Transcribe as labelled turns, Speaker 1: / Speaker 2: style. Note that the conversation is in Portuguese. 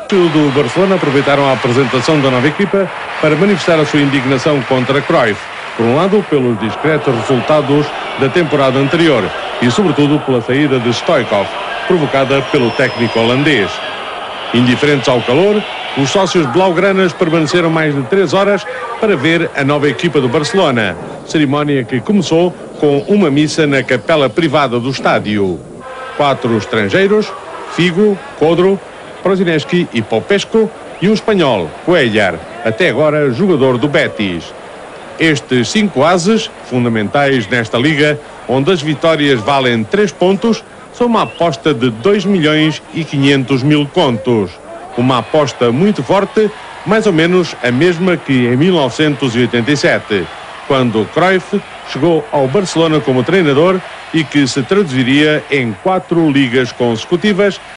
Speaker 1: do Barcelona aproveitaram a apresentação da nova equipa para manifestar a sua indignação contra Cruyff. Por um lado, pelos discretos resultados da temporada anterior e, sobretudo, pela saída de Stoichkov, provocada pelo técnico holandês. Indiferentes ao calor, os sócios blaugranas permaneceram mais de 3 horas para ver a nova equipa do Barcelona, cerimónia que começou com uma missa na capela privada do estádio. 4 estrangeiros, Figo, Codro, Prosinecki e Popesco, e um espanhol, Cuellar, até agora jogador do Betis. Estes 5 ases, fundamentais nesta liga, onde as vitórias valem 3 pontos, são uma aposta de 2.500.000 contos. Uma aposta muito forte, mais ou menos a mesma que em 1987, quando Cruyff chegou ao Barcelona como treinador e que se traduziria em 4 ligas consecutivas